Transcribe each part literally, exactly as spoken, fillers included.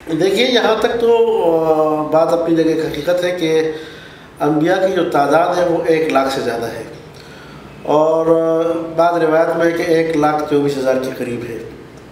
دیکھیے یہاں تک تو بات اپنی جگہ ایک حقیقت ہے کہ انبیاء کی جو تعداد ہے وہ ایک لاکھ سے زیادہ ہے، اور بعض روایت میں ہے کہ ایک لاکھ چوبیس ہزار کے قریب ہے۔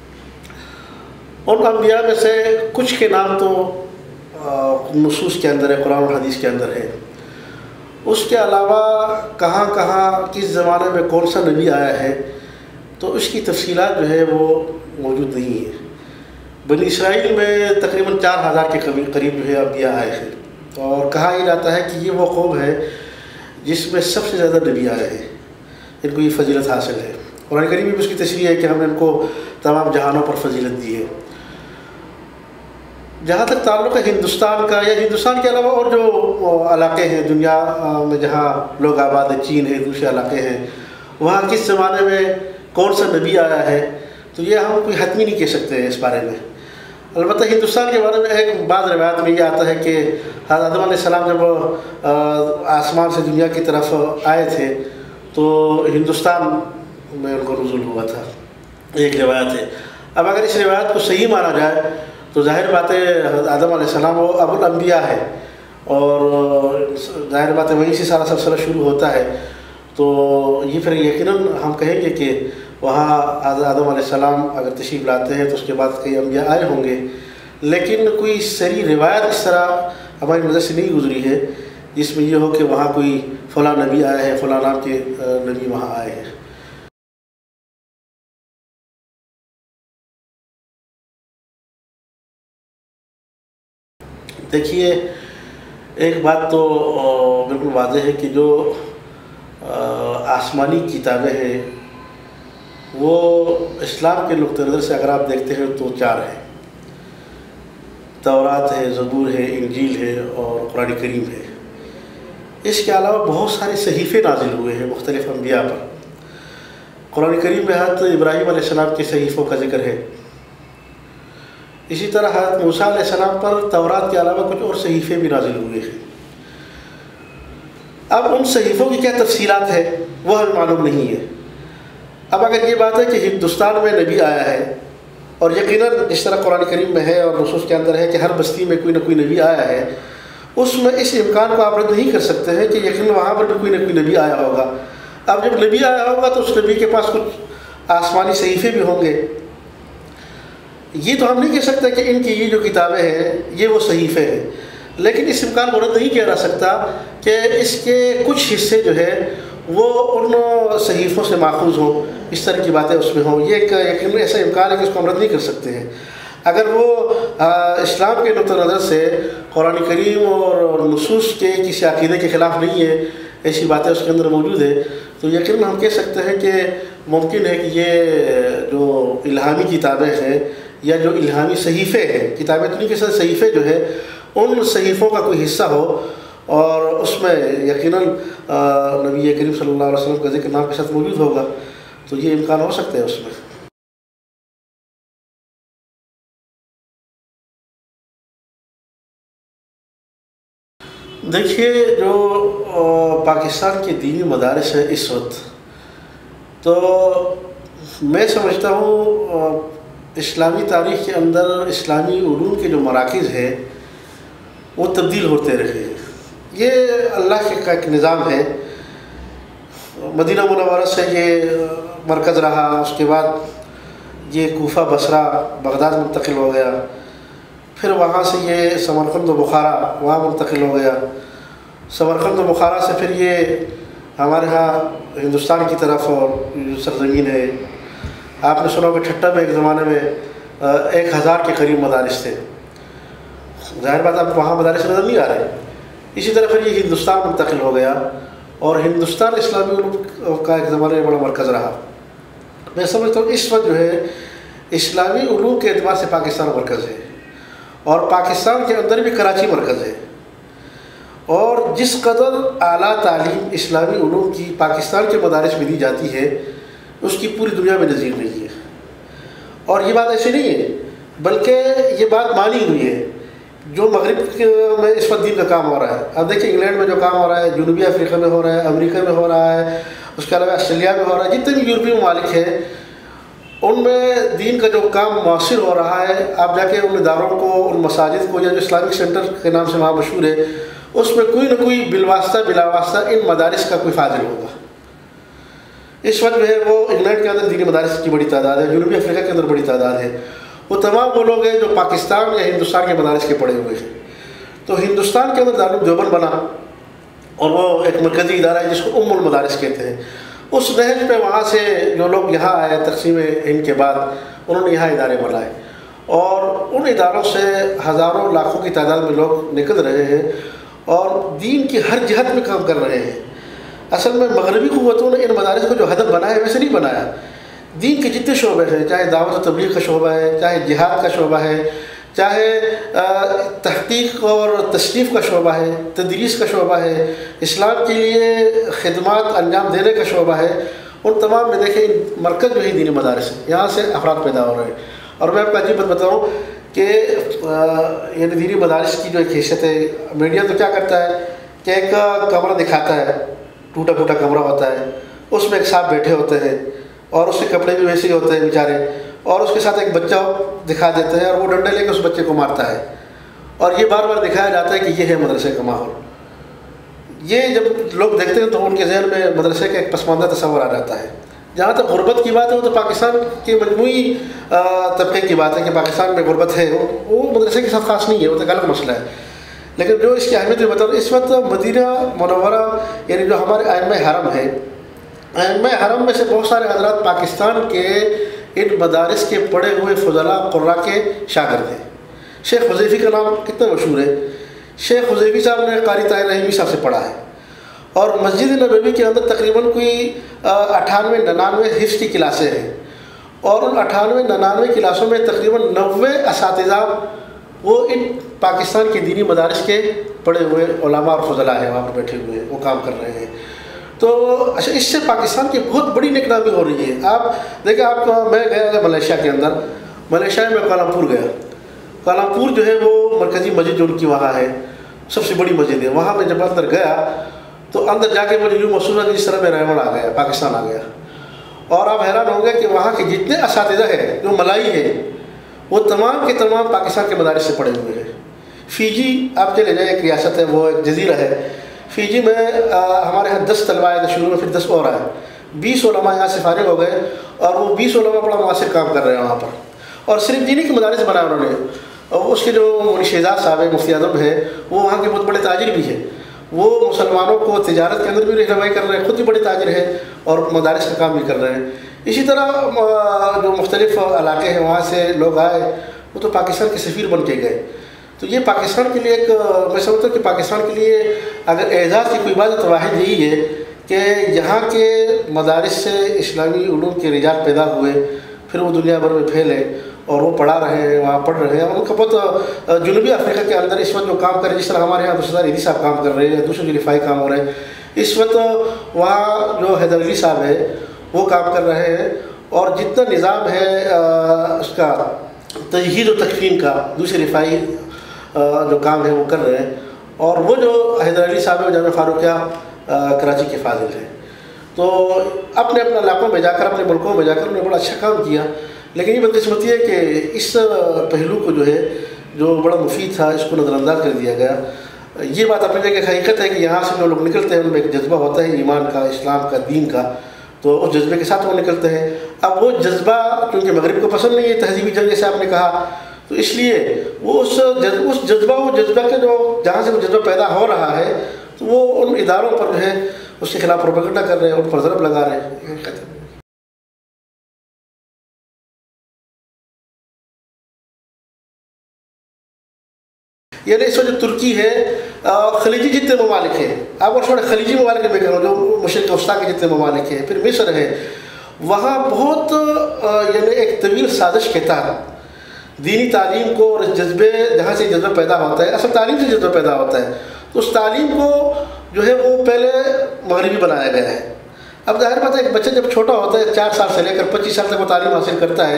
ان انبیاء میں سے کچھ کے نام تو نصوص کے اندر ہے، قرآن و حدیث کے اندر ہے۔ اس کے علاوہ کہاں کہاں کس زمانے میں کون سا نبی آیا ہے تو اس کی تفصیلات جو ہے وہ موجود نہیں ہے۔ بنی اسرائیل میں تقریباً چار ہزار کے قریب جو ہے انبیاء آئے ہیں، اور کہا یہ جاتا ہے کہ یہ وہ قوم ہے جس میں سب سے زیادہ نبی آئے ہیں، ان کو یہ فضیلت حاصل ہے۔ قرآن کریم میں اس کی تشریح ہے کہ ہم نے ان کو تمام جہانوں پر فضیلت دی ہے۔ جہاں تک تعلق ہے ہندوستان کا یا ہندوستان کے علاوہ اور جو علاقے ہیں دنیا میں جہاں لوگ آباد ہیں، چین ہے، دوسرے علاقے ہیں، وہاں کس زمانے میں کون سا نبی آیا ہے تو یہ ہم کوئی حتمی نہیں کہہ سکتے ہیں اس بارے میں۔ البتہ ہندوستان کے بارے میں ایک بعض روایت میں یہ آتا ہے کہ حضرت آدم علیہ السلام جب آسمان سے دنیا کی طرف آئے تھے تو ہندوستان میں ان کو نزول ہوا تھا، ایک روایت ہے۔ اب اگر اس روایت کو صحیح مانا جائے تو ظاہر بات ہے حضرت آدم علیہ السلام وہ ابو الانبیاء ہے، اور ظاہر بات ہے وہیں سے سارا سلسلہ شروع ہوتا ہے، تو یہ پھر یقیناً ہم کہیں گے کہ وہاں حضرت آدم علیہ السلام اگر تشریف لاتے ہیں تو اس کے بعد کئی انبیاء آئے ہوں گے، لیکن کوئی صحیح روایت اس طرح ہماری نظر سے نہیں گزری ہے جس میں یہ ہو کہ وہاں کوئی فلاں نبی آیا ہے، فلاں نام کے نبی وہاں آئے ہیں۔ دیکھیے ایک بات تو بالکل واضح ہے کہ جو آسمانی کتابیں ہیں وہ اسلام کے نقطہ نظر سے اگر آپ دیکھتے ہیں تو چار ہیں، تورات ہے، زبور ہے، انجیل ہے اور قرآن کریم ہے۔ اس کے علاوہ بہت سارے صحیفے نازل ہوئے ہیں مختلف انبیاء پر۔ قرآن کریم میں حضرت ابراہیم علیہ السلام کے صحیفوں کا ذکر ہے، اسی طرح حضرت موسیٰ علیہ السلام پر تورات کے علاوہ کچھ اور صحیفے بھی نازل ہوئے ہیں۔ اب ان صحیفوں کی کیا تفصیلات ہے وہ ہمیں معلوم نہیں ہے۔ اب اگر یہ بات ہے کہ ہندوستان میں نبی آیا ہے، اور یقیناً جس طرح قرآن کریم میں ہے اور نصوص کے اندر ہے کہ ہر بستی میں کوئی نہ کوئی نبی آیا ہے، اس میں اس امکان کو آپ رد نہیں کر سکتے ہیں کہ یقیناً وہاں پر بھی کوئی نہ کوئی نبی آیا ہوگا۔ اب جب نبی آیا ہوگا تو اس نبی کے پاس کچھ آسمانی صحیفے بھی ہوں گے۔ یہ تو ہم نہیں کہہ سکتے کہ ان کی یہ جو کتابیں ہیں یہ وہ صحیفے ہیں، لیکن اس امکان کو رد نہیں کیا جا سکتا کہ اس کے کچھ حصے جو ہے وہ ان صحیفوں سے ماخوذ ہوں، اس طرح کی باتیں اس میں ہوں۔ یہ ایک یقیناً ایسا امکان ہے کہ اس کو ہم رد نہیں کر سکتے ہیں۔ اگر وہ اسلام کے نقطہ نظر سے قرآن کریم اور نصوص کے کسی عقیدے کے خلاف نہیں ہے، ایسی باتیں اس کے اندر موجود ہے، تو یقیناً ہم کہہ سکتے ہیں کہ ممکن ہے کہ یہ جو الہامی کتابیں ہیں یا جو الہامی صحیفے ہیں، کتابیں تو نہیں کہ صحیفے جو ہے ان صحیفوں کا کوئی حصہ ہو، اور اس میں یقیناً نبی کریم صلی اللہ علیہ وسلم کا ذکر نام کے ساتھ موجود ہوگا، تو یہ امکان ہو سکتا ہے اس میں۔ دیکھیے جو پاکستان کے دینی مدارس ہے اس وقت، تو میں سمجھتا ہوں اسلامی تاریخ کے اندر اسلامی علوم کے جو مراکز ہیں وہ تبدیل ہوتے رہے ہیں۔ یہ اللہ کا ایک نظام ہے۔ مدینہ منورہ سے یہ مرکز رہا، اس کے بعد یہ کوفہ، بصرہ، بغداد منتقل ہو گیا، پھر وہاں سے یہ سمرقند و بخارا وہاں منتقل ہو گیا، سمرقند و بخارا سے پھر یہ ہمارے ہاں ہندوستان کی طرف اور سرزمین ہے۔ آپ نے سنا کہ ٹھٹہ میں ایک زمانے میں ایک ہزار کے قریب مدارس تھے، ظاہر بات اب وہاں مدارس نظر نہیں آ رہے۔ اسی طرح پھر یہ ہندوستان منتقل ہو گیا، اور ہندوستان اسلامی علوم کا ایک زمانے میں بڑا مرکز رہا۔ میں سمجھتا ہوں اس وقت جو ہے اسلامی علوم کے اعتبار سے پاکستان مرکز ہے، اور پاکستان کے اندر بھی کراچی مرکز ہے، اور جس قدر اعلیٰ تعلیم اسلامی علوم کی پاکستان کے مدارس میں دی جاتی ہے اس کی پوری دنیا میں نظیر نہیں ہے۔ اور یہ بات ایسی نہیں ہے، بلکہ یہ بات مانی ہوئی ہے۔ جو مغرب میں اس وقت دین کا کام ہو رہا ہے، اب دیکھیں انگلینڈ میں جو کام ہو رہا ہے، جنوبی افریقہ میں ہو رہا ہے، امریکہ میں ہو رہا ہے، اس کے علاوہ آسٹریلیا میں ہو رہا ہے، جتنے بھی یورپی ممالک ہیں ان میں دین کا جو کام مؤثر ہو رہا ہے، آپ جا کے ان اداروں کو، ان مساجد کو، یا جو اسلامک سینٹر کے نام سے وہاں مشہور ہے، اس میں کوئی نہ کوئی بالواسطہ بلا واسطہ ان مدارس کا کوئی فاضل ہوگا۔ اس وقت جو ہے وہ انگلینڈ کے اندر دینی مدارس کی بڑی تعداد ہے، جنوبی افریقہ کے اندر بڑی تعداد ہے، وہ تمام وہ لوگ ہیں جو پاکستان یا ہندوستان کے مدارس کے پڑھے ہوئے ہیں۔ تو ہندوستان کے اندر دارالعلوم دیوبند بنا، اور وہ ایک مرکزی ادارہ ہے جس کو ام المدارس کہتے ہیں۔ اس نہج پہ وہاں سے جو لوگ یہاں آئے تقسیم ہند کے بعد، انہوں نے یہاں ادارے بنائے، اور ان اداروں سے ہزاروں لاکھوں کی تعداد میں لوگ نکل رہے ہیں اور دین کی ہر جہت میں کام کر رہے ہیں۔ اصل میں مغربی قوتوں نے ان مدارس کو جو ہدف بنایا ہے ویسے نہیں بنایا۔ دین کے جتنے شعبے ہیں، چاہے دعوت و تبلیغ کا شعبہ ہے، چاہے جہاد کا شعبہ ہے، چاہے تحقیق اور تصنیف کا شعبہ ہے، تدریس کا شعبہ ہے، اسلام کے لیے خدمات انجام دینے کا شعبہ ہے، ان تمام میں دیکھیں مرکز جو ہی دینی مدارس ہیں، یہاں سے افراد پیدا ہو رہے ہیں۔ اور میں آپ کو عجیب بات بتاؤں کہ یعنی دینی مدارس کی جو ایک حیثیت ہے، میڈیا تو کیا کرتا ہے کہ ایک کمرہ دکھاتا ہے، ٹوٹا پھوٹا کمرہ ہوتا ہے، اس میں ایک صاحب بیٹھے ہوتے ہیں اور اس کے کپڑے بھی ویسے ہی ہوتے ہیں بیچارے، اور اس کے ساتھ ایک بچہ دکھا دیتے ہیں اور وہ ڈنڈے لے کے اس بچے کو مارتا ہے، اور یہ بار بار دکھایا جاتا ہے کہ یہ ہے مدرسے کا ماحول۔ یہ جب لوگ دیکھتے ہیں تو ان کے ذہن میں مدرسے کا ایک پسماندہ تصور آ جاتا ہے۔ جہاں تک غربت کی بات ہے، وہ تو پاکستان کے مجموعی طبقے کی بات ہے کہ پاکستان میں غربت ہے، وہ مدرسے کے ساتھ خاص نہیں ہے، وہ تو غلط مسئلہ ہے۔ لیکن جو اس کی اہمیت میں بتاؤں، اس وقت مدینہ منورہ یعنی جو ہمارے ائمہ حرم ہے، ائمہ حرم میں سے بہت سارے حضرات پاکستان کے ان مدارس کے پڑھے ہوئے فضلاء قراء کے شاگرد ہیں۔ شیخ حذیفی کا نام کتنا مشہور ہے۔ شیخ حذیفی صاحب نے قاری طاہر رحیمی صاحب سے پڑھا ہے، اور مسجد نبوی کے اندر تقریباً کوئی اٹھانوے ننانوے حفظ کی کلاسیں ہیں، اور ان اٹھانوے ننانوے کلاسوں میں تقریباً نوے اساتذہ وہ ان پاکستان کے دینی مدارس کے پڑھے ہوئے علماء اور فضلاء ہیں، وہاں پر بیٹھے ہوئے ہیں، وہ کام کر رہے ہیں۔ تو اچھا، اس سے پاکستان کی بہت بڑی نکنامی ہو رہی ہے۔ آپ دیکھیں، آپ میں گیا ملیشیا کے اندر، ملیشیا میں کوالالمپور گیا۔ کوالالمپور جو ہے وہ مرکزی مسجد جو ان کی وہاں ہے، سب سے بڑی مسجد ہے۔ وہاں میں جب اندر گیا تو اندر جا کے مجھے یوں محسوس ہوا کہ جس طرح میں ریمنڈ آ گیا، پاکستان آ گیا۔ اور آپ حیران ہوں گے کہ وہاں کے جتنے اساتذہ ہیں جو ملائی ہیں، وہ تمام کے تمام پاکستان کے مدارس سے پڑھے ہوئے ہیں۔ فیجی آپ چلے جائیں، ایک ریاست ہے، وہ ایک جزیرہ ہے۔ فیجی میں ہمارے یہاں دس طلبہ آئے تھے شروع میں، پھر دس اور آئے، بیس علماء یہاں سے فارغ ہو گئے، اور وہ بیس علماء بڑا مؤثر کام کر رہے ہیں وہاں پر، اور صرف دینی کے مدارس بنائے انہوں نے۔ اور اس کے جو مفتی شہزاد صاحب ہیں، مفتی اعظم ہیں، وہ وہاں کے بہت بڑے تاجر بھی ہیں، وہ مسلمانوں کو تجارت کے اندر بھی رہنمائی کر رہے ہیں، خود بھی بڑے تاجر ہیں اور مدارس کا کام بھی کر رہے ہیں۔ اسی طرح جو مختلف علاقے ہیں وہاں سے لوگ آئے، وہ تو پاکستان کے سفیر بن کے گئے۔ تو یہ پاکستان کے لیے ایک، میں سمجھتا ہوں کہ پاکستان کے لیے اگر اعزاز کی کوئی بات ہے تو واحد یہی ہے کہ یہاں کے مدارس سے اسلامی علوم کے رجال پیدا ہوئے، پھر وہ دنیا بھر میں پھیلے اور وہ پڑھا رہے ہیں، وہاں پڑھ رہے ہیں۔ ان کا بہت جنوبی افریقہ کے اندر اس وقت جو کام کر رہے ہیں، جس طرح ہمارے یہاں دوسرا عیدی صاحب کام کر رہے ہیں، دوسرے جو رفائی کام ہو رہے ہیں، اس وقت وہاں جو حیدر علی صاحب ہے وہ کام کر رہے ہیں، اور جتنا نظام ہے اس کا تجہیز و تکفین کا، دوسرے رفائی جو کام ہے وہ کر رہے ہیں۔ اور وہ جو حیدر علی صاحب ہے جامعہ فاروقیہ کراچی کے فاضل ہیں، تو اپنے اپنے علاقوں میں جا کر، اپنے ملکوں میں جا کر انہوں نے بڑا اچھا کام کیا۔ لیکن یہ بدقسمتی ہے کہ اس پہلو کو جو ہے جو بڑا مفید تھا، اس کو نظر انداز کر دیا گیا۔ یہ بات اپنی جگہ حقیقت ہے کہ یہاں سے جو لوگ نکلتے ہیں ان میں ایک جذبہ ہوتا ہے ایمان کا، اسلام کا، دین کا، تو اس جذبے کے ساتھ وہ نکلتے ہیں۔ اب وہ جذبہ کیونکہ مغرب کو پسند نہیں ہے، تہذیبی جنگ جیسے آپ نے کہا، تو اس لیے وہ اس جذبہ اس جذبہ وہ جذبہ کے جو جہاں سے وہ جذبہ پیدا ہو رہا ہے، تو وہ ان اداروں پر جو ہے اس کے خلاف پروپیگنڈا کر رہے ہیں، ان پر ضرب لگا رہے ہیں۔ یعنی اس وقت جو ترکی ہے، خلیجی جتنے ممالک ہیں، آپ اور چھوڑے خلیجی ممالک میں کہوں، جو مشرق وسطیٰ کے جتنے ممالک ہیں، پھر مصر ہے، وہاں بہت یعنی ایک طویل سازش کے تحت دینی تعلیم کو اور اس جذبے، جہاں سے جذبہ پیدا ہوتا ہے، اصل تعلیم سے جذبہ پیدا ہوتا ہے، تو اس تعلیم کو جو ہے وہ پہلے مغربی بنایا گیا ہے۔ اب ظاہر بات ہے ایک بچہ جب چھوٹا ہوتا ہے، چار سال سے لے کر پچیس سال تک وہ تعلیم حاصل کرتا ہے،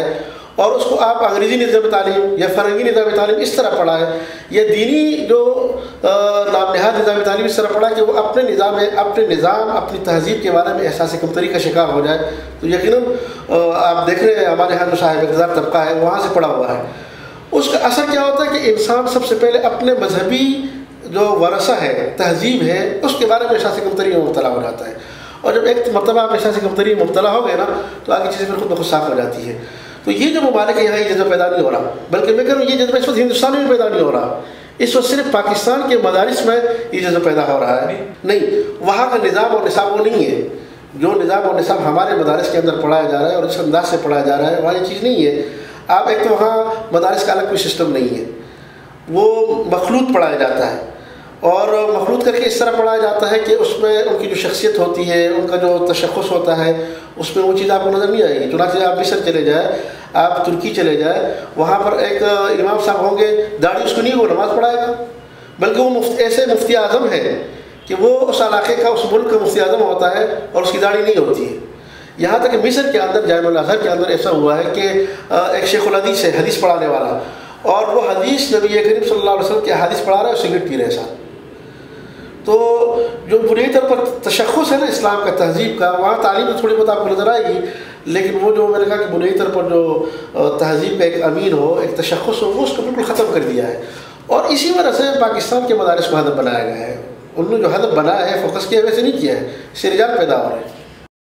اور اس کو آپ انگریزی نظام تعلیم یا فرنگی نظام تعلیم اس طرح پڑھائیں یا دینی جو نام نہاد نظام تعلیم اس طرح پڑھا کہ وہ اپنے نظام میں اپنے نظام اپنی تہذیب کے بارے میں احساس کمتری کا شکار ہو جائے، تو یقیناً آپ دیکھ رہے ہیں ہمارے یہاں جو صاحب اقتدار طبقہ ہے وہاں سے پڑھا ہوا ہے، اس کا اثر کیا ہوتا ہے کہ انسان سب سے پہلے اپنے مذہبی جو ورثہ ہے تہذیب ہے اس کے بارے میں احساس کمتری میں مبتلا ہو جاتا ہے، اور جب ایک مرتبہ آپ احساس کمتری میں مبتلا ہو گئے نا تو آگے چیزیں پھر خود بخود صاف ہو جاتی ہے۔ تو یہ جو ممالک ہے یہاں یہ جذبہ پیدا نہیں ہو رہا، بلکہ میں کہہ رہا ہوں یہ جذبہ اس وقت ہندوستان میں پیدا نہیں ہو رہا، اس وقت صرف پاکستان کے مدارس میں یہ جذبہ پیدا ہو رہا ہے۔ نہیں، وہاں کا نظام اور نصاب وہ نہیں ہے جو نظام اور نصاب ہمارے مدارس کے اندر پڑھایا جا رہا ہے اور اس انداز سے پڑھایا جا رہا ہے، وہاں یہ چیز نہیں ہے۔ آپ ایک تو وہاں مدارس کا الگ کوئی سسٹم نہیں ہے، وہ مخلوط پڑھایا جاتا ہے، اور مخلوط کر کے اس طرح پڑھایا جاتا ہے کہ اس میں ان کی جو شخصیت ہوتی ہے، ان کا جو تشخص ہوتا ہے، اس میں وہ چیز آپ کو نظر نہیں آئے گی۔ چنانچہ آپ مصر چلے جائیں، آپ ترکی چلے جائیں، وہاں پر ایک امام صاحب ہوں گے، داڑھی اس کو نہیں وہ نماز پڑھائے گا، بلکہ وہ مفت ایسے مفتی اعظم ہے کہ وہ اس علاقے کا اس ملک کا مفتی اعظم ہوتا ہے اور اس کی داڑھی نہیں ہوتی ہے۔ یہاں تک کہ مصر کے اندر جامع الازہر کے اندر ایسا ہوا ہے کہ ایک شیخ الحدیث ہے، حدیث پڑھانے والا، اور وہ حدیث نبی کریم صلی اللہ علیہ وسلم کے حدیث پڑھا رہا ہے اور سگریٹ پی رہے ہیں ساتھ۔ تو جو بنیادی طور پر تشخص ہے نا اسلام کا تہذیب کا، وہاں تعلیم تو تھوڑی بہت آپ کو نظر آئے گی، لیکن وہ جو میں نے کہا کہ بنیادی طور پر جو تہذیب کا ایک امین ہو، ایک تشخص ہو، وہ اس کو بالکل ختم کر دیا ہے، اور اسی وجہ سے پاکستان کے مدارس کو ہدف بنایا گیا ہے۔ انہوں نے جو ہدف بنایا ہے فوکس کیا ویسے نہیں کیا ہے، اس سے رجال پیدا ہو رہے ہیں۔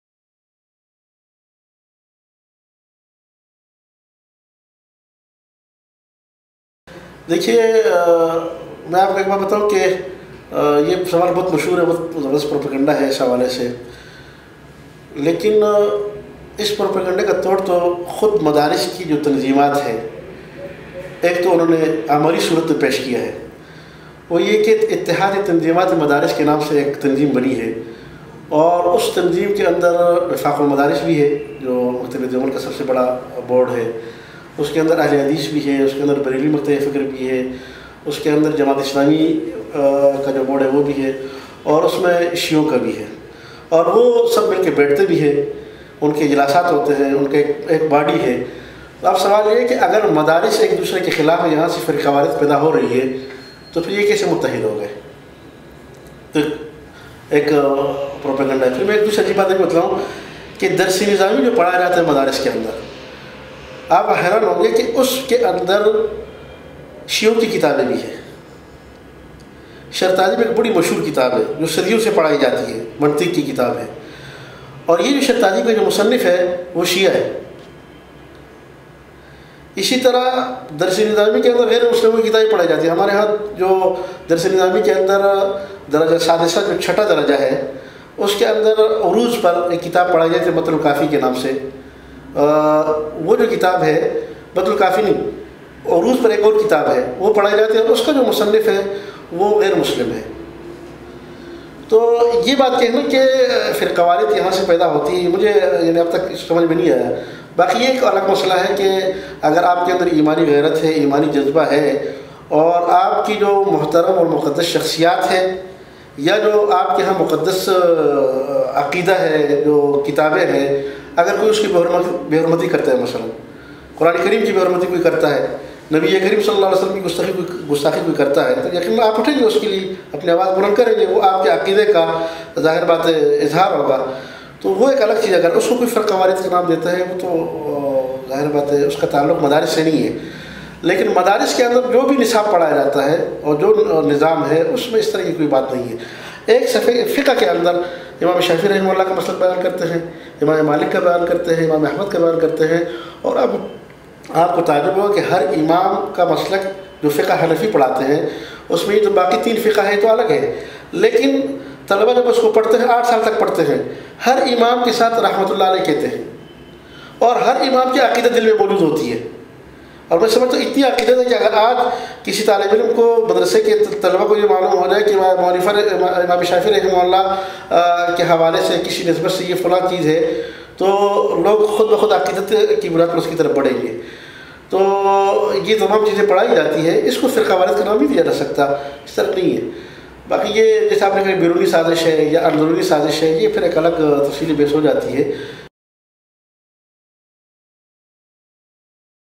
دیکھیے میں آپ کو ایک بات بتاؤں کہ یہ سوال بہت مشہور ہے، بہت زبردست پروپیگنڈا ہے اس حوالے سے، لیکن اس پروپیگنڈے کا توڑ تو خود مدارس کی جو تنظیمات ہیں، ایک تو انہوں نے عملی صورت میں پیش کیا ہے، وہ یہ کہ اتحاد تنظیمات مدارس کے نام سے ایک تنظیم بنی ہے، اور اس تنظیم کے اندر وفاق المدارس بھی ہے جو مکتب دیوبند کا سب سے بڑا بورڈ ہے، اس کے اندر اہل حدیث بھی ہے، اس کے اندر بریلوی مکتب فکر بھی ہے، اس کے اندر جماعت اسلامی کا جو بورڈ ہے وہ بھی ہے، اور اس میں شیعوں کا بھی ہے، اور وہ سب مل کے بیٹھتے بھی ہیں، ان کے اجلاسات ہوتے ہیں، ان کے ایک باڈی ہے۔ تو اب سوال یہ ہے کہ اگر مدارس ایک دوسرے کے خلاف یہاں سے فرقہ واریت پیدا ہو رہی ہے تو پھر یہ کیسے متحد ہو گئے؟ تو ایک پروپیگنڈا ہے۔ پھر میں ایک دوسری عجیب بات بتلاؤں کہ درس نظامی جو پڑھایا جاتا ہے مدارس کے اندر، آپ حیران ہوں گے کہ اس کے اندر شیعوں کی کتابیں بھی ہیں۔ شرطاجی میں ایک بڑی مشہور کتاب ہے جو صدیوں سے پڑھائی جاتی ہے، منطق کی کتاب ہے، اور یہ جو شرطاجی کا جو مصنف ہے وہ شیعہ ہے۔ اسی طرح درس نظامی کے اندر غیر مسلموں کی کتابیں پڑھائی جاتی ہیں۔ ہمارے ہاں جو درس نظامی کے اندر درجہ سادسہ جو چھٹا درجہ ہے، اس کے اندر عروض پر ایک کتاب پڑھائی جاتی ہے متن الکافی کے نام سے۔ وہ جو کتاب ہے متن الکافی نہیں، عروض پر ایک اور کتاب ہے وہ پڑھائی جاتی ہے، اور اس کا جو مصنف ہے وہ غیر مسلم ہے۔ تو یہ بات کہنا کہ فرقہ واریت یہاں سے پیدا ہوتی ہے، مجھے یعنی اب تک سمجھ میں نہیں آیا۔ باقی یہ ایک الگ مسئلہ ہے کہ اگر آپ کے اندر ایمانی غیرت ہے، ایمانی جذبہ ہے، اور آپ کی جو محترم اور مقدس شخصیات ہیں، یا جو آپ کے ہاں مقدس عقیدہ ہے، جو کتابیں ہیں، اگر کوئی اس کی بے حرمتی کرتا ہے، مثلا قرآن کریم کی بے حرمتی کوئی کرتا ہے، نبی کریم صلی اللہ علیہ وسلم کی گستاخی کوئی گستاخی کوئی کرتا ہے، تو یقیناً آپ اٹھیں گے اس کے لیے، اپنی آواز بلند کریں گے، وہ آپ کے عقیدے کا ظاہر بات اظہار ہوگا۔ تو وہ ایک الگ چیز ہے، اگر اس کو کوئی فرقہ واریت کا نام دیتا ہے وہ تو ظاہر بات ہے اس کا تعلق مدارس سے نہیں ہے۔ لیکن مدارس کے اندر جو بھی نصاب پڑھایا جاتا ہے اور جو نظام ہے اس میں اس طرح کی کوئی بات نہیں ہے۔ ایک صفحے فقہ کے اندر امام شافعی رحمہ اللہ کا مسلک بیان کرتے ہیں، امام مالک کا بیان کرتے ہیں، امام احمد کا بیان کرتے ہیں، اور اب آپ کو تعجب ہوگا کہ ہر امام کا مسلک جو فقہ حنفی پڑھاتے ہیں اس میں جو باقی تین فقہ ہے تو الگ ہے، لیکن طلبہ جب اس کو پڑھتے ہیں آٹھ سال تک پڑھتے ہیں، ہر امام کے ساتھ رحمۃ اللہ علیہ کہتے ہیں، اور ہر امام کی عقیدت دل میں موجود ہوتی ہے۔ اور میں سمجھتا ہوں اتنی عقیدت ہے کہ اگر آج کسی طالب علم کو مدرسے کے طلبہ کو یہ معلوم ہو جائے کہ مولفہ امام شافعی رحمہ اللہ کے حوالے سے کسی نسبت سے یہ فلاں چیز ہے، تو لوگ خود بخود عقیدت کی بنیاد پر اس کی طرف بڑھیں گے۔ تو یہ تمام چیزیں پڑھائی جاتی ہے، اس کو فرقہ واریت کا نام نہیں دیا جا سکتا، اس طرح نہیں ہے۔ باقی یہ جیسے آپ نے کہا بیرونی سازش ہے یا اندرونی سازش ہے، یہ پھر ایک الگ تفصیلی بحث ہو جاتی ہے۔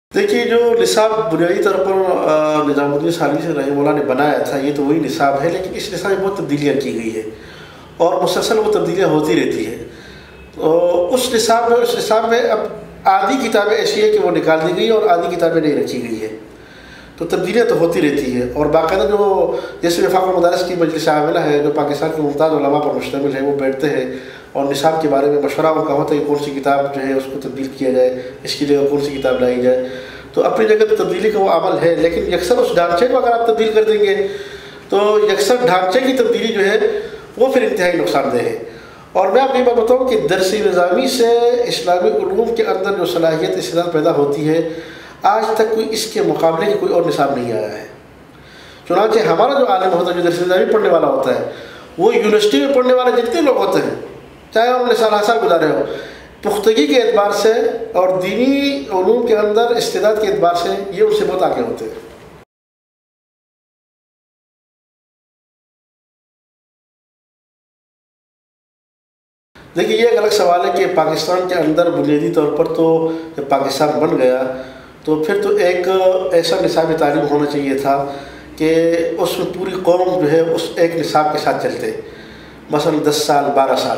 دیکھیے جو نصاب بنیادی طور پر نظام الدین ثانوی رحمہ اللہ نے بنایا تھا یہ تو وہی نصاب ہے، لیکن اس نصاب میں بہت تبدیلیاں کی گئی ہے اور مسلسل وہ تبدیلیاں ہوتی رہتی ہیں۔ تو اس نصاب میں اس نصاب میں اب آدھی کتابیں ایسی ہیں کہ وہ نکال دی گئی اور آدھی کتابیں نہیں رکھی گئی ہے، تو تبدیلیاں تو ہوتی رہتی ہے۔ اور باقاعدہ جو جیسے وفاق المدارس کی مجلس عاملہ ہے جو پاکستان کے ممتاز علماء پر مشتمل ہے، وہ بیٹھتے ہیں اور نصاب کے بارے میں مشورہ ان کا ہوتا ہے کہ کون سی کتاب جو ہے اس کو تبدیل کیا جائے، اس کی جگہ کون سی کتاب لائی جائے۔ تو اپنی جگہ تو تبدیلی کا وہ عمل ہے، لیکن یکسر اس ڈھانچے کو اگر آپ تبدیل کر دیں گے تو یکسر ڈھانچے کی تبدیلی جو ہے وہ پھر انتہائی نقصان دہ ہے۔ اور میں آپ کو یہ بات بتاؤں کہ درس نظامی سے اسلامی علوم کے اندر جو صلاحیت استعداد پیدا ہوتی ہے آج تک کوئی اس کے مقابلے کے کوئی اور نصاب نہیں آیا ہے۔ چنانچہ ہمارا جو عالم ہوتا ہے جو درس نظامی پڑھنے والا ہوتا ہے وہ یونیورسٹی میں پڑھنے والے جتنے لوگ ہوتے ہیں چاہے انہوں نے سالہ سال گزارے ہو، پختگی کے اعتبار سے اور دینی علوم کے اندر استعداد کے اعتبار سے یہ ان سے بہت آگے ہوتے ہیں۔ دیکھیے یہ ایک الگ سوال ہے کہ پاکستان کے اندر بنیادی طور پر تو جب پاکستان بن گیا تو پھر تو ایک ایسا نصاب تعلیم ہونا چاہیے تھا کہ اس میں پوری قوم جو ہے اس ایک نصاب کے ساتھ چلتے، مثلا دس سال بارہ سال،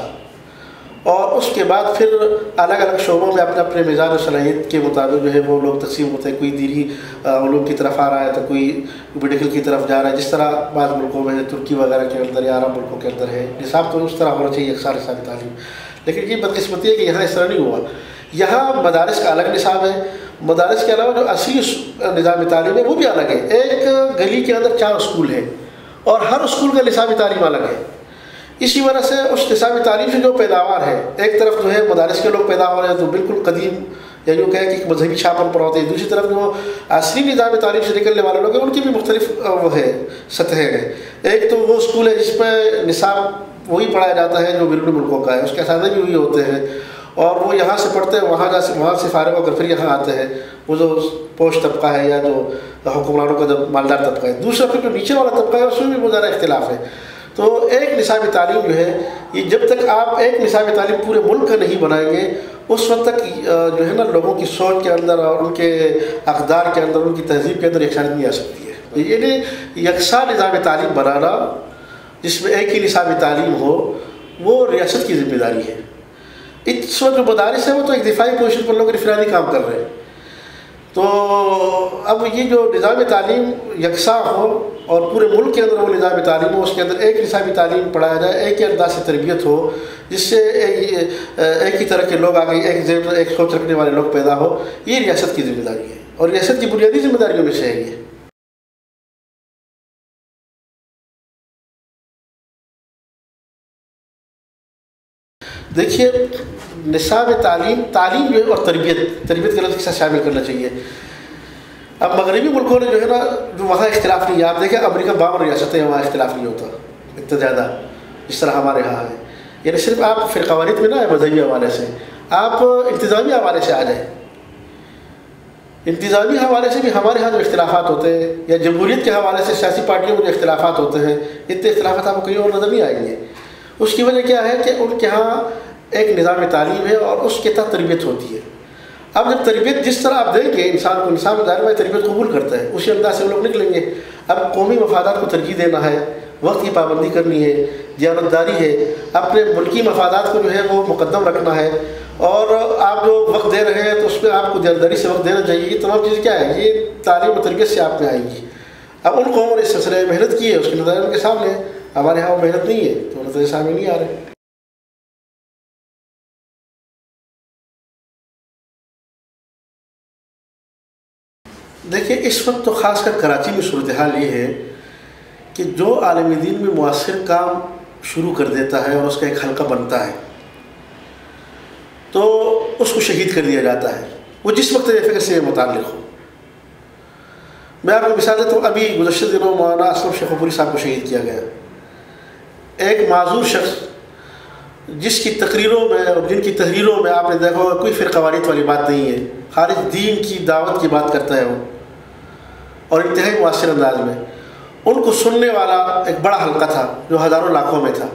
اور اس کے بعد پھر الگ الگ شعبوں میں اپنے اپنے مزاج و صلاحیت کے مطابق جو ہے وہ لوگ تقسیم ہوتے ہیں، کوئی دینی علوم کی طرف آ رہا ہے تو کوئی میڈیکل کی طرف جا رہا ہے، جس طرح بعض ملکوں میں ترکی وغیرہ کے اندر یا عرب ملکوں کے اندر ہے۔ نصاب تو اس طرح ہونا چاہیے یکساں نصاب تعلیم، لیکن یہ بدقسمتی ہے کہ یہاں اس طرح نہیں ہوا۔ یہاں مدارس کا الگ نصاب ہے، مدارس کے علاوہ جو اصلی نظام تعلیم ہے وہ بھی الگ ہے۔ ایک گلی کے اندر چار اسکول ہیں اور ہر اسکول کا نصاب تعلیم الگ ہے۔ اسی وجہ سے اس نصاب تعلیم سے جو پیداوار ہے، ایک طرف جو ہے مدارس کے لوگ پیدا ہو رہے ہیں تو بالکل قدیم یا یوں کہیں کہ ایک مذہبی چھاپن پر ہوتے ہیں، دوسری طرف جو اصلی نظام تعلیم سے نکلنے والے لوگ ہیں ان کی بھی مختلف وہ ہے سطحیں ہیں۔ ایک تو وہ اسکول ہے جس پہ نصاب وہی پڑھایا جاتا ہے جو بیرونی ملکوں کا ہے، اس کے اساتذہ بھی وہی ہوتے ہیں اور وہ یہاں سے پڑھتے ہیں، وہاں جا سے وہاں سے فارغ ہو کر پھر یہاں آتے ہیں، وہ جو پوش طبقہ ہے یا جو حکمرانوں کا جو مالدار طبقہ ہے۔ دوسرا پھر جو نیچے والا طبقہ ہے اس میں بھی بہت زیادہ اختلاف ہے۔ تو ایک نصاب تعلیم جو ہے یہ جب تک آپ ایک نصاب تعلیم پورے ملک کا نہیں بنائیں گے اس وقت تک جو ہے نا لوگوں کی سوچ کے اندر اور ان کے اقدار کے اندر ان کی تہذیب کے اندر یکسانیت نہیں آ سکتی ہے۔ یعنی یکساں نظام تعلیم بنانا جس میں ایک ہی نصاب تعلیم ہو وہ ریاست کی ذمہ داری ہے۔ اس وقت جو مدارس ہیں وہ تو ایک دفاعی پوزیشن پر لوگ انفرادی کام کر رہے ہیں، تو اب یہ جو نظام تعلیم یکساں ہو اور پورے ملک کے اندر وہ نظام تعلیم ہو، اس کے اندر ایک نصابی تعلیم پڑھایا جائے، ایک ہی انداز سے تربیت ہو جس سے ایک ہی طرح کے لوگ آگے ایک ذہن ایک سوچ رکھنے والے لوگ پیدا ہو، یہ ریاست کی ذمہ داری ہے اور ریاست کی بنیادی ذمہ داریوں میں سے ہے یہ۔ دیکھیے نصاب تعلیم تعلیم جو ہے اور تربیت تربیت کے لفظ کے ساتھ شامل کرنا چاہیے۔ اب مغربی ملکوں نے جو ہے نا جو وہاں اختلاف نہیں ہے، آپ دیکھیں امریکہ باون ریاستیں وہاں اختلاف نہیں ہوتا اتنا زیادہ جس طرح ہمارے یہاں ہے، یعنی صرف آپ فرقواریت میں نہ ہے مذہبی حوالے سے، آپ انتظامی حوالے سے آ جائیں، انتظامی حوالے سے بھی ہمارے یہاں جو اختلافات ہوتے ہیں یا جمہوریت کے حوالے سے سیاسی پارٹیوں میں جو اختلافات ہوتے ہیں اتنے اختلافات آپ کو کہیں اور نظر نہیں آئیں گے۔ اس کی وجہ کیا ہے کہ ان کے ہاں ایک نظام تعلیم ہے اور اس کے تحت تربیت ہوتی ہے۔ اب جب تربیت جس طرح آپ دیں گے انسان کو، انسان ظاہر بھائی تربیت قبول کرتا ہے، اسی انداز سے وہ لوگ نکلیں گے۔ اب قومی مفادات کو ترجیح دینا ہے، وقت کی پابندی کرنی ہے، دیانتداری ہے، اپنے ملکی مفادات کو جو ہے وہ مقدم رکھنا ہے، اور آپ جو وقت دے رہے ہیں تو اس میں آپ کو دیانتداری سے وقت دینا چاہیے۔ یہ تمام چیزیں کیا ہے یہ تعلیم و تربیت سے آپ میں آئیں گی۔ اب ان قوموں نے اس سلسلے میں محنت کی ہے، اس کے نتائج ان کے سامنے ہے، ہمارے یہاں وہ محنت نہیں ہے تو نتائج سامنے نہیں آ رہے۔ دیکھیے اس وقت تو خاص کر کراچی میں صورتحال یہ ہے کہ جو عالم دین میں مؤثر کام شروع کر دیتا ہے اور اس کا ایک حلقہ بنتا ہے تو اس کو شہید کر دیا جاتا ہے، وہ جس وقت یہ فکر سے متعلق ہو۔ میں آپ کو مثال دیتا ہوں، ابھی گزشتہ دنوں مولانا اسلم شیخ پوری صاحب کو شہید کیا گیا، ایک معذور شخص جس کی تقریروں میں اور جن کی تحریروں میں آپ نے دیکھا ہوگا کوئی فرقواریت والی بات نہیں ہے، خالص دین کی دعوت کی بات کرتا ہے وہ، اور انتہائی مؤثر انداز میں۔ ان کو سننے والا ایک بڑا حلقہ تھا جو ہزاروں لاکھوں میں تھا،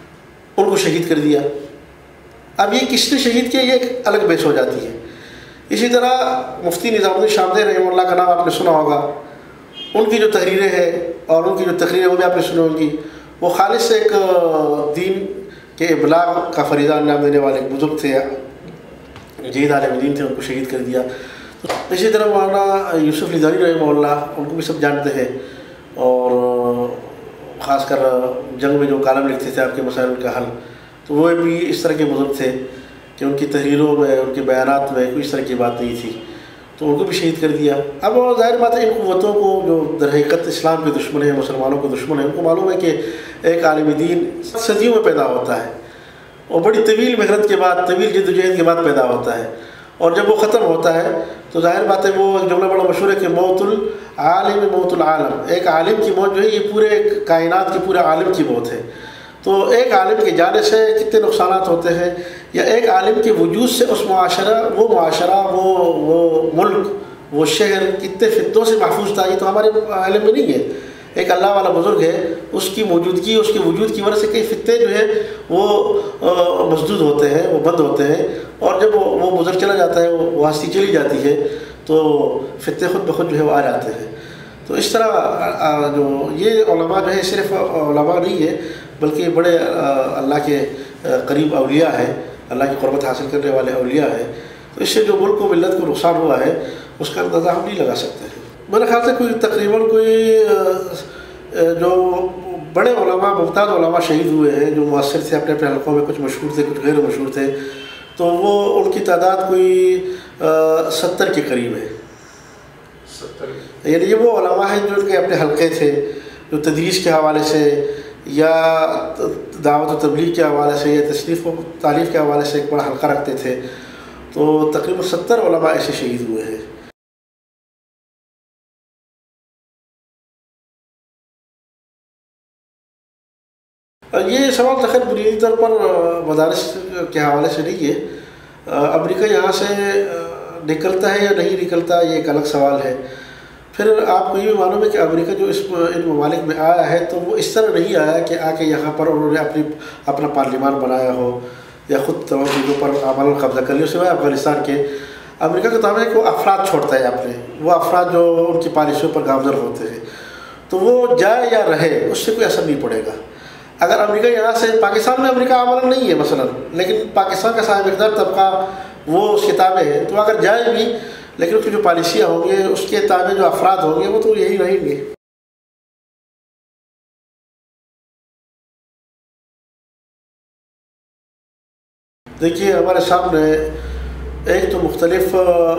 ان کو شہید کر دیا۔ اب یہ کس نے شہید کیا یہ ایک الگ بحث ہو جاتی ہے۔ اسی طرح مفتی نظام الدین شامدے رحمہ اللہ کا نام آپ نے سنا ہوگا، ان کی جو تحریریں ہیں اور ان کی جو تقریریں وہ بھی آپ نے سنی ہوں گی، وہ خالص ایک دین کے ابلاغ کا فریضہ انجام دینے والے ایک بزرگ تھے، جید عالم دین تھے، ان کو شہید کر دیا۔ اسی طرح مولانا یوسف لیدانی رحمہ اللہ، ان کو بھی سب جانتے ہیں، اور خاص کر جنگ میں جو کالم لکھتے تھے آپ کے مسائل کا حل، تو وہ بھی اس طرح کے بزرگ تھے کہ ان کی تحریروں میں، ان کے بیانات میں کوئی اس طرح کی بات نہیں تھی، تو ان کو بھی شہید کر دیا۔ اب ظاہر بات ہے ان قوتوں کو جو در حقیقت اسلام کے دشمن ہیں، مسلمانوں کے دشمن ہیں، ان کو معلوم ہے کہ ایک عالم دین صدیوں میں پیدا ہوتا ہے اور بڑی طویل محنت کے بعد، طویل جد و جہد کے بعد پیدا ہوتا ہے، اور جب وہ ختم ہوتا ہے تو ظاہر بات ہے وہ ایک جملہ بڑا مشہور ہے کہ موت العالم موت العالم، ایک عالم کی موت جو ہے یہ پورے کائنات کے پورے عالم کی موت ہے۔ تو ایک عالم کے جانے سے کتنے نقصانات ہوتے ہیں، یا ایک عالم کے وجود سے اس معاشرہ وہ معاشرہ وہ وہ ملک وہ شہر کتنے فتنوں سے محفوظ تھا، یہ تو ہمارے علم میں نہیں ہے۔ ایک اللہ والا بزرگ ہے، اس کی موجودگی، اس کے وجود کی وجہ سے کئی فتنے جو ہیں وہ مسدود ہوتے ہیں، وہ بند ہوتے ہیں، اور جب وہ گزر چلا جاتا ہے، وہ ہستی چلی جاتی ہے، تو فتنے خود بخود جو ہے وہ آ جاتے ہیں۔ تو اس طرح جو یہ علماء جو ہے صرف علماء نہیں ہے، بلکہ بڑے اللہ کے قریب اولیاء ہیں، اللہ کی قربت حاصل کرنے والے اولیاء ہیں، تو اس سے جو ملک و ملت کو نقصان ہوا ہے اس کا اندازہ ہم نہیں لگا سکتے ہیں۔ میرے خیال سے کوئی تقریباً کوئی جو بڑے علماء، ممتاز علماء شہید ہوئے ہیں، جو مؤثر تھے اپنے اپنے حلقوں میں، کچھ مشہور تھے کچھ غیر مشہور تھے، تو وہ ان کی تعداد کوئی ستر کے قریب ہے۔ یعنی یہ وہ علماء ہیں جو ان کے اپنے حلقے تھے، جو تدریس کے حوالے سے یا دعوت و تبلیغ کے حوالے سے یا تصنیف و تعلیف کے حوالے سے ایک بڑا حلقہ رکھتے تھے، تو تقریباً ستر علماء ایسے شہید ہوئے ہیں۔ یہ سوال خیر بنیادی طور پر مدارس کے حوالے سے نہیں ہے، امریکہ یہاں سے نکلتا ہے یا نہیں نکلتا یہ ایک الگ سوال ہے۔ پھر آپ کو یہ بھی معلوم ہے کہ امریکہ جو اس ان ممالک میں آیا ہے تو وہ اس طرح نہیں آیا کہ آ کے یہاں پر انہوں نے اپنی اپنا پارلیمان بنایا ہو یا خود تمام چیزوں پر عمل قبضہ کر لیا، سوائے افغانستان کے۔ امریکہ کا تعمیر ہے کہ وہ افراد چھوڑتا ہے اپنے، وہ افراد جو ان کی پالیسیوں پر گامزن ہوتے ہیں، تو وہ جائے یا رہے اس سے کوئی اثر نہیں پڑے گا۔ اگر امریکہ یہاں سے، پاکستان میں امریکہ عمل نہیں ہے مثلا، لیکن پاکستان کا صاحب اقتدار طبقہ وہ اس کے تابع ہے، تو اگر جائے بھی لیکن اس کی جو پالیسیاں ہوں گے، اس کے تابع جو افراد ہوں گے وہ تو یہی رہیں گے۔ دیکھیے ہمارے سامنے ایک تو مختلف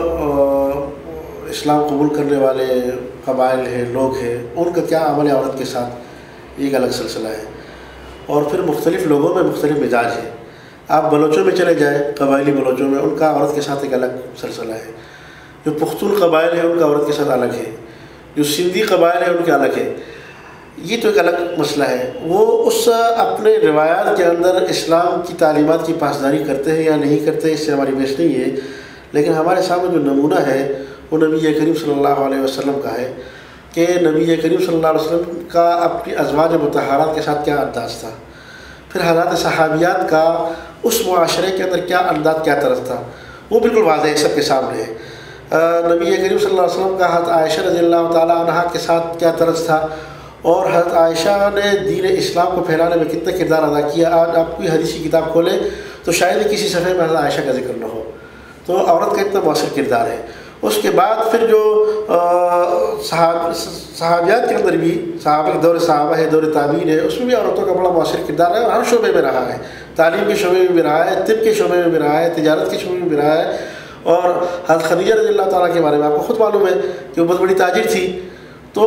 اسلام قبول کرنے والے قبائل ہیں، لوگ ہیں، ان کا کیا عمل عورت کے ساتھ ایک الگ سلسلہ ہے، اور پھر مختلف لوگوں میں مختلف مزاج ہے۔ آپ بلوچوں میں چلے جائیں، قبائلی بلوچوں میں، ان کا عورت کے ساتھ ایک الگ سلسلہ ہے۔ جو پختون قبائل ہیں ان کا عورت کے ساتھ الگ ہے، جو سندھی قبائل ہیں ان کے الگ ہے۔ یہ تو ایک الگ مسئلہ ہے، وہ اس اپنے روایات کے اندر اسلام کی تعلیمات کی پاسداری کرتے ہیں یا نہیں کرتے، اس سے ہماری بحث نہیں ہے، لیکن ہمارے سامنے جو نمونہ ہے وہ نبی کریم صلی اللہ علیہ وسلم کا ہے کہ نبی کریم صلی اللہ علیہ وسلم کا اپنی ازواج مطہرات کے ساتھ کیا انداز تھا، پھر حضرات صحابیات کا اس معاشرے کے اندر کیا انداز، کیا طرز تھا، وہ بالکل واضح ہے، سب کے سامنے ہے۔ نبی کریم صلی اللہ علیہ وسلم کا حضرت عائشہ رضی اللہ تعالیٰ عنہ کے ساتھ کیا طرز تھا، اور حضرت عائشہ نے دین اسلام کو پھیلانے میں کتنا کردار ادا کیا۔ آج آپ کوئی حدیث کی کتاب کھولیں تو شاید کسی صفحے میں حضرت عائشہ کا ذکر نہ ہو، تو عورت کا اتنا مؤثر کردار ہے۔ اس کے بعد پھر جو صحاب صحابیات کے اندر بھی، صحابہ دور صحابہ ہے، دور تابعین ہے، اس میں بھی عورتوں کا بڑا مؤثر کردار ہے، اور ہر شعبے میں رہا ہے، تعلیم کے شعبے میں بھی رہا ہے، طب کے شعبے میں بھی رہا ہے، تجارت کے شعبے میں بھی رہا ہے۔ اور حضرت خدیجہ رضی اللہ تعالیٰ کے بارے میں آپ کو خود معلوم ہے کہ وہ بہت بڑی تاجر تھی۔ تو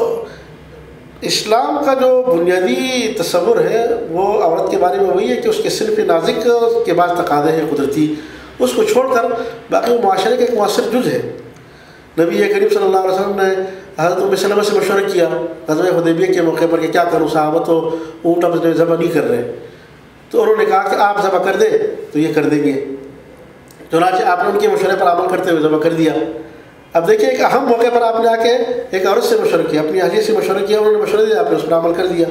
اسلام کا جو بنیادی تصور ہے وہ عورت کے بارے میں وہی ہے کہ اس کے صرف نازک کے بعد تقاضے ہیں قدرتی، اس کو چھوڑ کر باقی وہ معاشرے کا ایک مؤثر جز ہے۔ نبی کریم صلی اللہ علیہ وسلم نے حضرت ام سلمہ سے مشورہ کیا غزوہ حدیبیہ کے موقع پر کہ کیا کروں، صحابہ تو اونٹ اب ذبح نہیں کر رہے، تو انہوں نے کہا کہ آپ ذبح کر دیں تو یہ کر دیں گے، چنانچہ آپ نے ان کے مشورے پر عمل کرتے ہوئے ذبح کر دیا۔ اب دیکھیں ایک اہم موقع پر آپ نے آ کے ایک عورت سے مشورہ کیا، اپنی اہلیہ سے مشورہ کیا، انہوں نے مشورہ دیا، آپ نے اس پر عمل کر دیا۔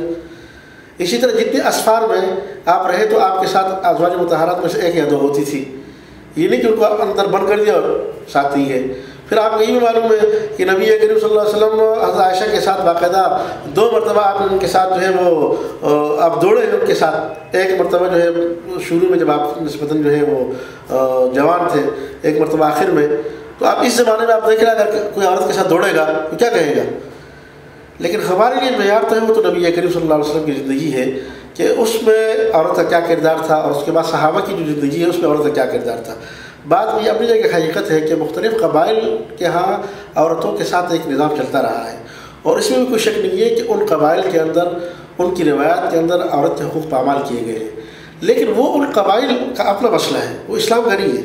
اسی طرح جتنے اسفار میں آپ رہے تو آپ کے ساتھ ازواج مطہرات میں سے ایک یا دو ہوتی تھی، یہ نہیں کہ ان کو اندر بند کر دیا اور ساتھ ہی ہے۔ پھر آپ کو یہ بھی معلوم ہے کہ نبی کریم صلی اللہ علیہ وسلم حضرت عائشہ کے ساتھ باقاعدہ دو مرتبہ آپ ان کے ساتھ جو ہے وہ آپ دوڑے ہیں ان کے ساتھ۔ ایک مرتبہ جو ہے شروع میں جب آپ نسبتاً جو ہے وہ جوان تھے، ایک مرتبہ آخر میں، تو آپ اس زمانے میں آپ دیکھ رہے اگر کوئی عورت کے ساتھ دوڑے گا تو کیا کہے گا؟ لیکن ہمارے لیے معیار تو ہے وہ تو نبی کریم صلی اللہ علیہ وسلم کی زندگی ہے کہ اس میں عورت کا کیا کردار تھا، اور اس کے بعد صحابہ کی جو زندگی ہے اس میں عورت کا کیا کردار تھا۔ بعد میں یہ اپنی جگہ حقیقت ہے کہ مختلف قبائل کے ہاں عورتوں کے ساتھ ایک نظام چلتا رہا ہے، اور اس میں بھی کوئی شک نہیں ہے کہ ان قبائل کے اندر ان کی روایات کے اندر عورت کے حقوق پامال کیے گئے ہیں، لیکن وہ ان قبائل کا اپنا مسئلہ ہے، وہ اسلام کا نہیں ہے۔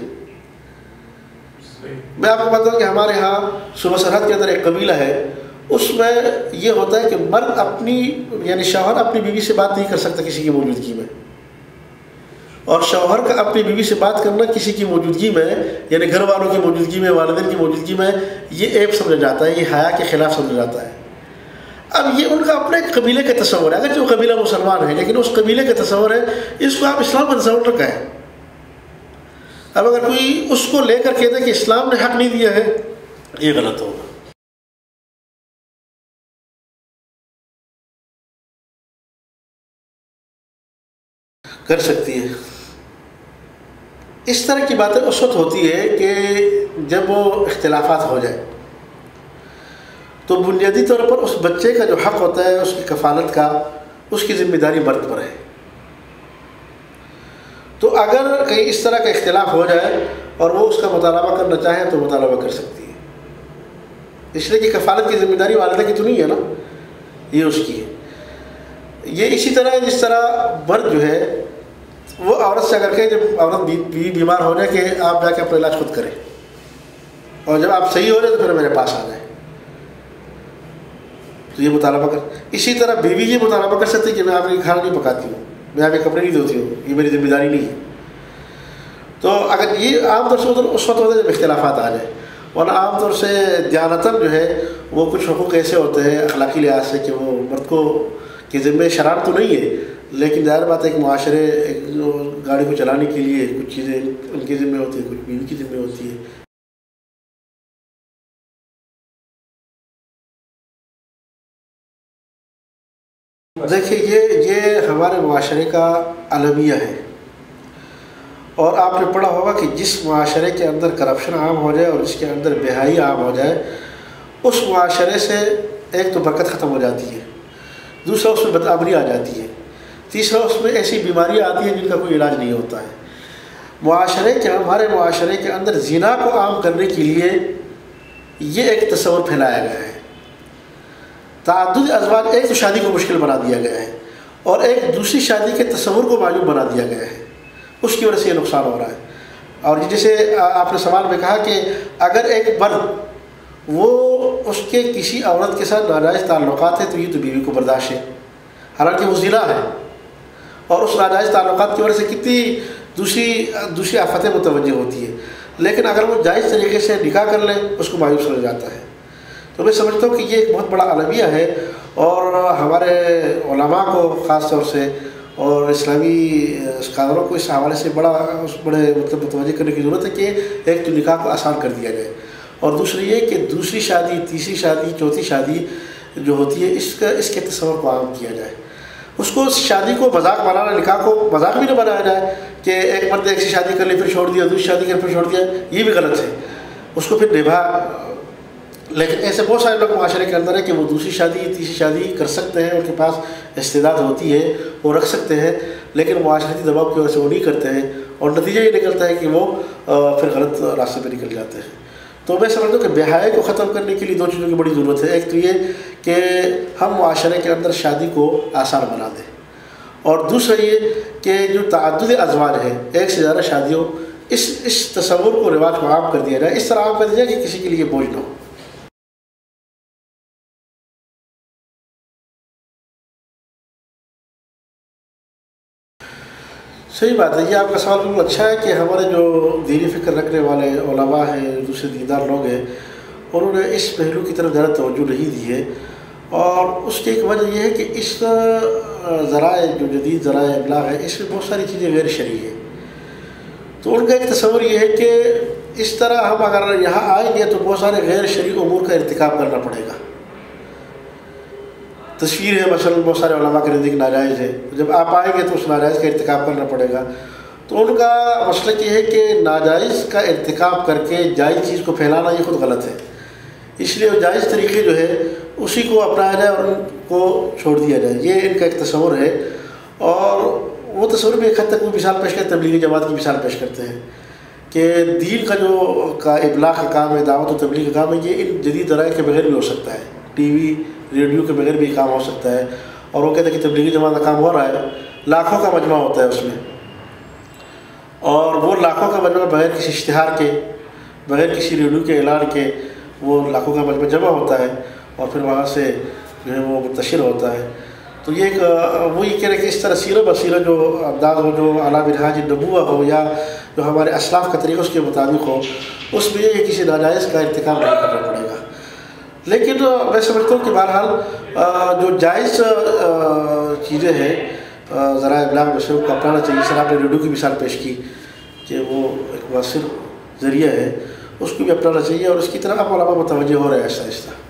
میں آپ کو بتاؤں کہ ہمارے ہاں صوبہ سرحد کے اندر ایک قبیلہ ہے، اس میں یہ ہوتا ہے کہ مرد اپنی یعنی شوہر اپنی بیوی سے بات نہیں کر سکتا کسی کی موجودگی میں، اور شوہر کا اپنی بیوی سے بات کرنا کسی کی موجودگی میں یعنی گھر والوں کی موجودگی میں، والدین کی موجودگی میں، یہ عیب سمجھا جاتا ہے، یہ حیا کے خلاف سمجھا جاتا ہے۔ اب یہ ان کا اپنے قبیلے کا تصور ہے، اگرچہ وہ قبیلہ مسلمان ہے لیکن اس قبیلے کا تصور ہے، اس کو آپ اسلام کا تصور رکھا ہے۔ اب اگر کوئی اس کو لے کر کہتے کہ اسلام نے حق نہیں دیا ہے، یہ غلط ہوگا۔ کر سکتی ہے۔ اس طرح کی باتیں اس وقت ہوتی ہے کہ جب وہ اختلافات ہو جائے تو بنیادی طور پر اس بچے کا جو حق ہوتا ہے اس کی کفالت کا، اس کی ذمہ داری مرد پر ہے۔ تو اگر کہیں اس طرح کا اختلاف ہو جائے اور وہ اس کا مطالبہ کرنا چاہے تو مطالبہ کر سکتی ہے، اس لیے کہ کفالت کی ذمہ داری والدہ کی تو نہیں ہے نا، یہ اس کی ہے۔ یہ اسی طرح جس طرح مرد جو ہے وہ عورت سے اگر کہ جب عورت بیوی بیمار ہو جائے کہ آپ جا کے اپنا علاج خود کریں، اور جب آپ صحیح ہو جائے تو پھر میرے پاس آ جائیں، تو یہ مطالبہ کر۔ اسی طرح بیوی یہ مطالبہ کر سکتی ہے کہ میں آپ کے کھانا نہیں پکاتی ہوں، میں آپ کے کپڑے نہیں دھوتی ہوں، یہ میری ذمہ داری نہیں ہے۔ تو اگر یہ عام طور سے اس وقت ہوتا ہے جب اختلافات آ جائیں، ورنہ عام طور سے دیانتاً جو ہے وہ کچھ حقوق ایسے ہوتے ہیں اخلاقی لحاظ سے کہ وہ مرد کو کی ذمہ شرارت تو نہیں ہے، لیکن ظاہر بات ہے کہ معاشرے ایک گاڑی کو چلانے کے لیے کچھ چیزیں ان کی ذمہ ہوتی ہیں، کچھ بیوی کی ذمہ ہوتی ہے۔ دیکھیے یہ یہ ہمارے معاشرے کا المیہ ہے، اور آپ نے پڑھا ہوگا کہ جس معاشرے کے اندر کرپشن عام ہو جائے اور جس کے اندر بے حیائی عام ہو جائے، اس معاشرے سے ایک تو برکت ختم ہو جاتی ہے، دوسرا اس میں بدآمنی آ جاتی ہے، تیسرا اس میں ایسی بیماریاں آتی ہیں جن کا کوئی علاج نہیں ہوتا ہے۔ معاشرے کے ہمارے معاشرے کے اندر زنا کو عام کرنے کے لیے یہ ایک تصور پھیلایا گیا ہے، تعدد ازواج، ایک تو شادی کو مشکل بنا دیا گیا ہے، اور ایک دوسری شادی کے تصور کو معلوم بنا دیا گیا ہے، اس کی وجہ سے یہ نقصان ہو رہا ہے۔ اور جیسے آپ نے سوال میں کہا کہ اگر ایک مرد وہ اس کے کسی عورت کے ساتھ ناجائز تعلقات ہیں تو یہ تو بیوی کو برداشت ہے، حالانکہ وہ زنا ہے، اور اس ناجائز تعلقات کی وجہ سے کتنی دوسری دوسری آفتیں متوجہ ہوتی ہیں، لیکن اگر وہ جائز طریقے سے نکاح کر لیں اس کو مایوس ہو جاتا ہے۔ تو میں سمجھتا ہوں کہ یہ ایک بہت بڑا المیہ ہے، اور ہمارے علماء کو خاص طور سے اور اسلامی اسکالروں کو اس حوالے سے بڑا اس بڑے مطلب متوجہ کرنے کی ضرورت ہے کہ ایک تو نکاح کو آسان کر دیا جائے، اور دوسری یہ کہ دوسری شادی، تیسری شادی، چوتھی شادی جو ہوتی ہے اس کا اس کے تصور کو عام کیا جائے، اس کو شادی کو مذاق بنانا، نکاح کو مذاق بھی نہ بنایا جائے کہ ایک مرد ایک سی شادی کر لی پھر چھوڑ دیا، دوسری شادی کر پھر چھوڑ دیا، یہ بھی غلط ہے، اس کو پھر نبھا۔ لیکن ایسے بہت سارے لوگ معاشرے کے اندر ہے کہ وہ دوسری شادی تیسری شادی کر سکتے ہیں، ان کے پاس استعداد ہوتی ہے، وہ رکھ سکتے ہیں، لیکن معاشرتی دباؤ کی وجہ سے وہ نہیں کرتے ہیں، اور نتیجہ یہ نکلتا ہے کہ وہ پھر غلط راستے پہ نکل جاتے ہیں۔ تو میں سمجھتا ہوں کہ بے حیائی کو ختم کرنے کے لیے دو چیزوں کی بڑی ضرورت ہے، ایک تو یہ کہ ہم معاشرے کے اندر شادی کو آسان بنا دیں، اور دوسرا یہ کہ جو تعدد ازواج ہے، ایک سے زیادہ شادیوں، اس اس تصور کو رواج کو عام کر دیا جائے، اس طرح عام کر دیا جائے کہ کسی کے لیے بوجھ نہ ہو۔ صحیح بات ہے، یہ آپ کا سوال بالکل اچھا ہے کہ ہمارے جو دینی فکر رکھنے والے علماء ہیں، دوسرے دیندار لوگ ہیں، انہوں نے اس پہلو کی طرف زیادہ توجہ نہیں دی ہے، اور اس کی ایک وجہ یہ ہے کہ اس ذرائع جو جدید ذرائع ابلاغ ہے اس میں بہت ساری چیزیں غیر شرعی ہیں۔ تو ان کا ایک تصور یہ ہے کہ اس طرح ہم اگر یہاں آئیں گے تو بہت سارے غیر شرعی امور کا ارتکاب کرنا پڑے گا. تصویر ہے مثلا بہت سارے علماء کے نزدیک ناجائز ہے، جب آپ آئیں گے تو اس ناجائز کا ارتکاب کرنا پڑے گا. تو ان کا مسئلہ یہ ہے کہ ناجائز کا ارتکاب کر کے جائز چیز کو پھیلانا یہ خود غلط ہے، اس لیے وہ جائز طریقے جو ہے اسی کو اپنایا جائے اور ان کو چھوڑ دیا جائے. یہ ان کا ایک تصور ہے، اور وہ تصور میں ایک حد تک وہ مثال پیش کرتے ہیں، تبلیغی جماعت کی مثال پیش کرتے ہیں کہ دین کا جو کا ابلاغ کا کام ہے، دعوت و تبلیغ کا کام ہے، یہ ان جدید ذرائع کے بغیر بھی ہو سکتا ہے، ٹی وی ریڈیو کے بغیر بھی کام ہو سکتا ہے. اور وہ کہتے ہیں کہ تبلیغی جماعت کا کام ہو رہا ہے، لاکھوں کا مجمع ہوتا ہے اس میں، اور وہ لاکھوں کا مجمع بغیر کسی اشتہار کے، بغیر کسی ریڈیو کے اعلان کے وہ لاکھوں کا مجمع جمع ہوتا ہے اور پھر وہاں سے جو ہے وہ منتشر ہوتا ہے. تو یہ ایک وہ یہ کہہ رہے کہ اس طرح سیرہ بسیرہ جو انداز ہو، جو اعلیٰ منہاج نبوہ ہو، یا جو ہمارے اسلاف کا طریقہ اس کے مطابق ہو، اس میں یہ کسی ناجائز کا ارتکاب نہیں کرنا پڑے گا. لیکن میں سمجھتا ہوں کہ بہرحال جو جائز چیزیں ہیں ذرائع ابلاغ میں سے ان کو اپنانا چاہیے. سر آپ نے ریڈیو کی مثال پیش کی کہ وہ ایک مؤثر ذریعہ ہے، اس کو بھی اپنانا چاہیے، اور اس کی طرف علماء متوجہ ہو رہے ہیں آہستہ آہستہ.